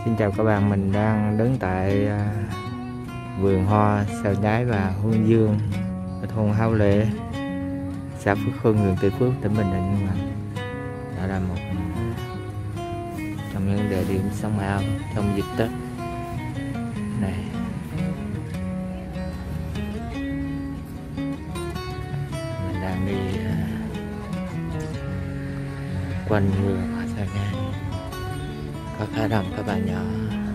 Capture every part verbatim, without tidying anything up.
Xin chào các bạn, mình đang đứng tại vườn hoa sao đáy và hương dương ở thôn Háo Lệ, xã Phước Hưng, huyện Tuy Phước, tỉnh Bình Định. Đó là một trong những địa điểm sống ảo trong dịp Tết này. Mình đang đi quanh vườn hoa sao đáy, có khá đông các bạn nhỏ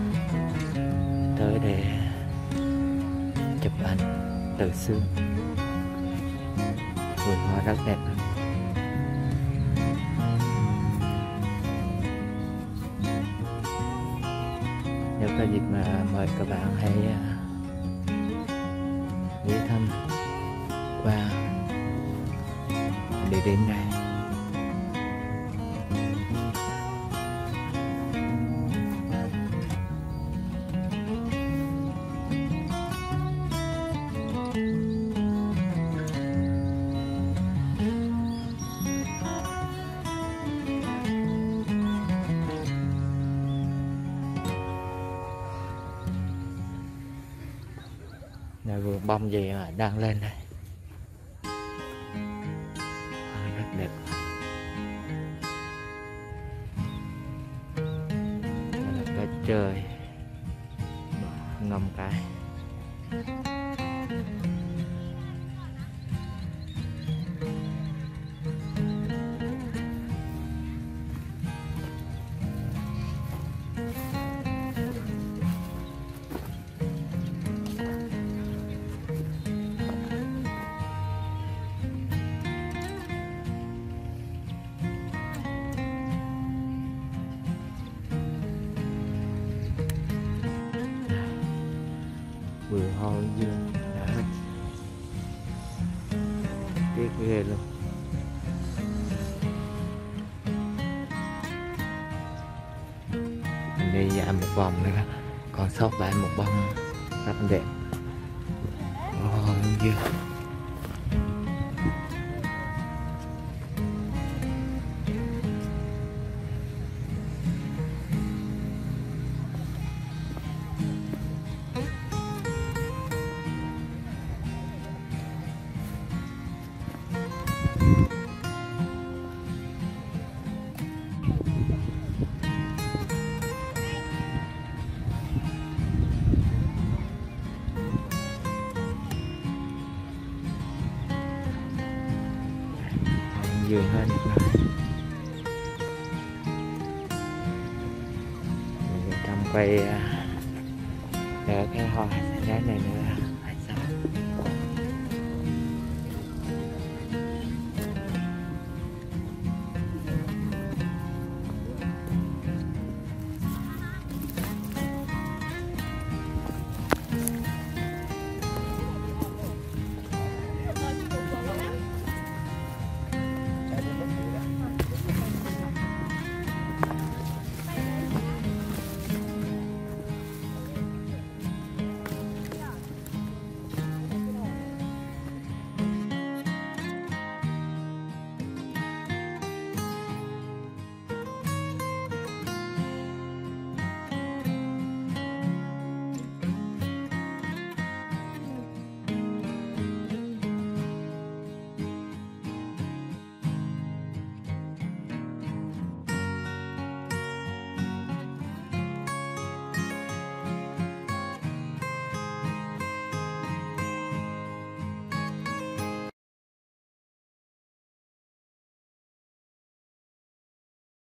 tới để chụp ảnh tự sướng. Vườn hoa rất đẹp. Nếu có dịp mà mời các bạn hãy ghé thăm qua địa điểm này. Này, vườn bông gì mà đang lên đây, à, rất đẹp. Đây là cái trời ngâm cái. Vườn hoa dương đã hết tiếc ghê luôn. Mình đi dạo một vòng nữa, còn sót lại một bông rất đẹp. Hoa dương dương hết rồi. Mình trong quay để cái hoa đá này nữa.